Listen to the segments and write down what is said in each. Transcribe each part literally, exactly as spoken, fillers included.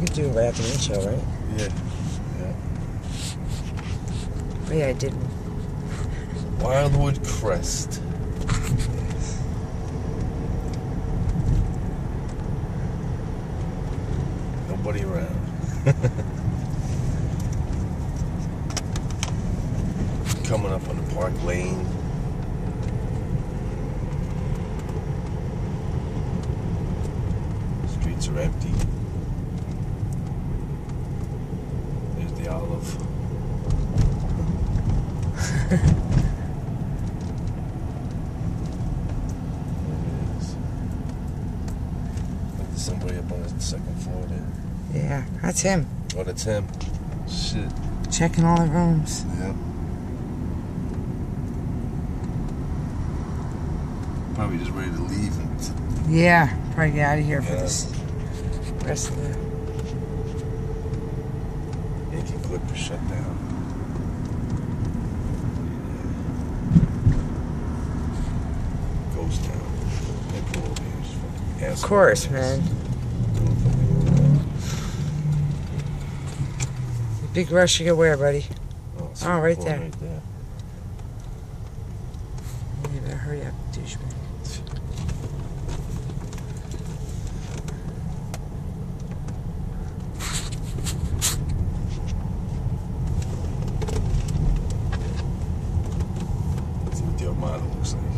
could do it right after the show, right? Yeah. Yeah. Oh, yeah, I did. Wildwood Crest. Nobody around. Coming up on the park lane. Streets are empty. There's the olive. There it is. Like there's somebody up on the second floor there. Yeah, that's him. Oh, that's him. Shit. Checking all the rooms. Yep. Probably just ready to leave and Yeah, probably get out of here for Yeah. this rest of the... Yankee Clipper shut down. Yeah. Ghost town. They pull over here. Just fucking Of course, man. Big rush you go where, buddy? Oh, it's Oh, right pulling there. Right there. You better hurry up, douchebag. Let's see what the Armada looks like.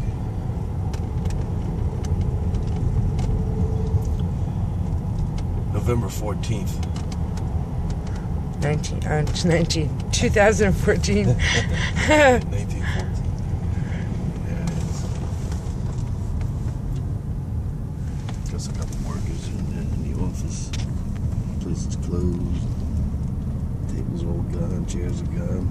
November fourteenth. nineteen, uh, nineteen, two thousand fourteen. nineteen fourteen. Yeah, it is. Just a couple workers in there in the office. Place is closed. Tables all gone. Chairs are gone.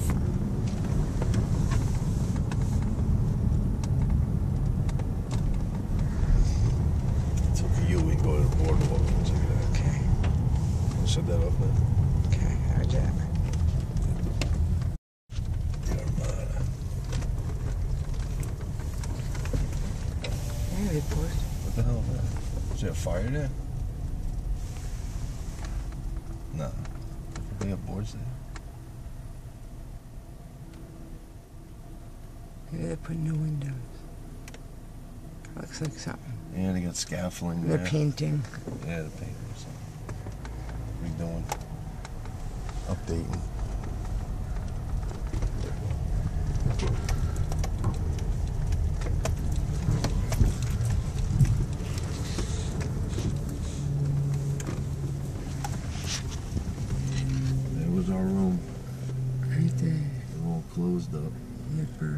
So for you, we can go to the boardwalk and check it out. Okay, Shut that off now. okay, how'd that? The Armada. Yeah, they put. What the hell is that? Is there a fire there? No. They got boards there. Maybe they put new windows. Looks like something. Yeah, they got scaffolding They're there. painting. Yeah, the paint or something. Redoing. Updating. There was our room. Right there. They're all closed up. Yipper.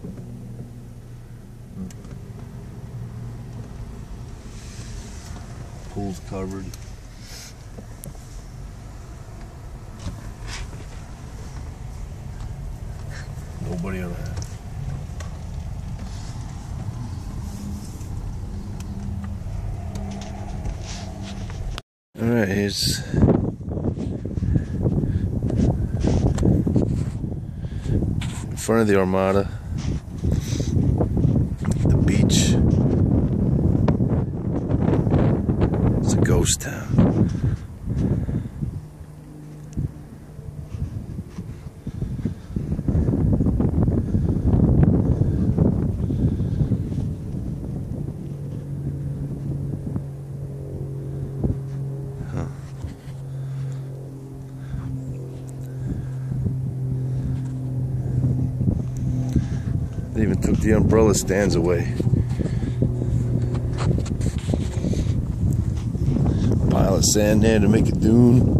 Pool's covered. Nobody around. Alright, here's in front of the Armada, the beach. It's a ghost town. They even took the umbrella stands away. Pile of sand there to make a dune.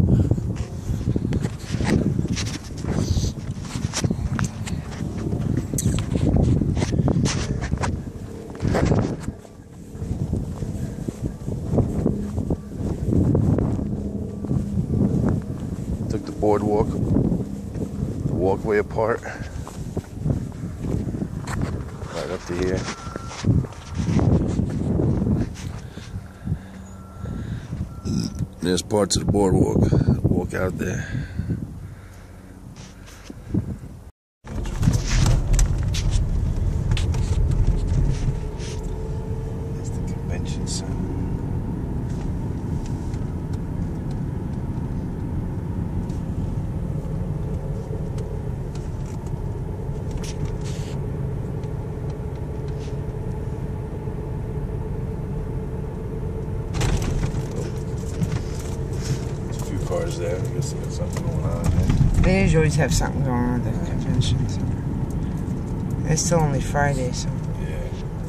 Took the boardwalk, the walkway apart. Right up to here. There's parts of the boardwalk. Walk out there. There's the convention center. cars there. I guess they got something going on there. They usually always have something going on at the convention. So. It's still only Friday, so. Yeah.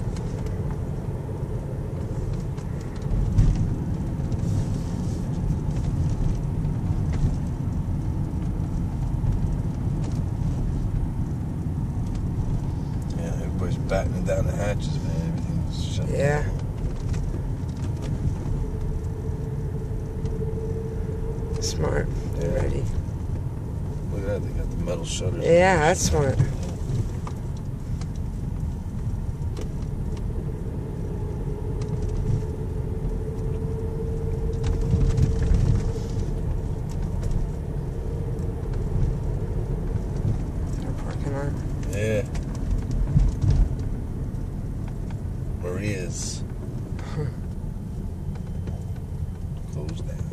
Yeah, everybody's battening down the hatches, man. Everything's shut Yeah. down. Smart. They're ready. Look at that, they got the metal shutters. Yeah, that's smart. They're parking lot. Yeah. Maria's. Closed down.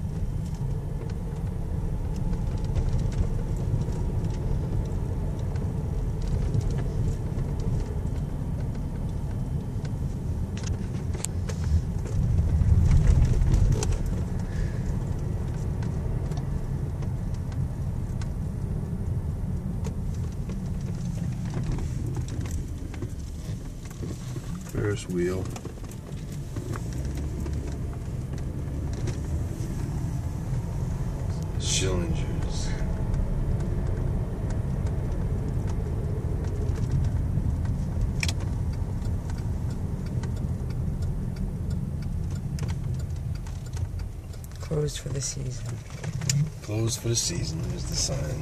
Ferris wheel. Schillingers. Closed for the season. Closed for the season. There's the sign.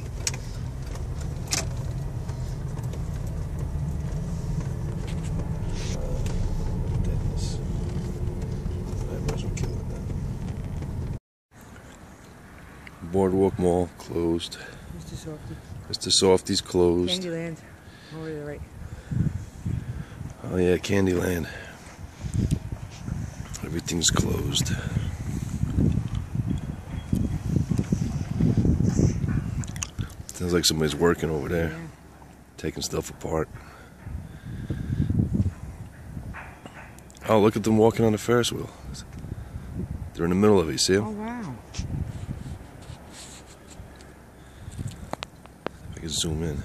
Boardwalk Mall closed. Mister Softy. Mister Softy's closed. Candyland. Over to the right. Oh yeah, Candyland. Everything's closed. Sounds like somebody's working over there, Yeah. taking stuff apart. Oh, look at them walking on the Ferris wheel. They're in the middle of it, you see them? Oh, wow. I can zoom in.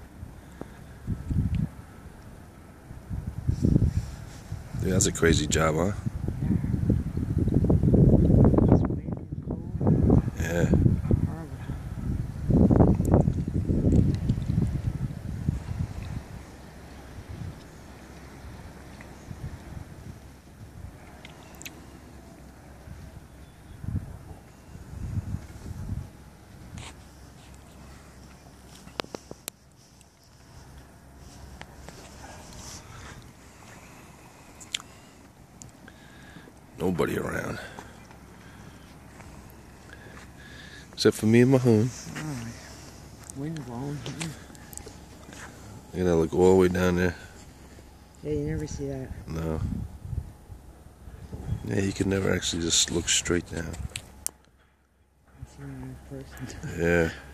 Yeah, that's a crazy job, huh? Yeah. Nobody around. Except for me and Mahone. Oh, wind blowing. You gotta look all the way down there. Yeah, you never see that. No. Yeah, you can never actually just look straight down. I see one person. Yeah.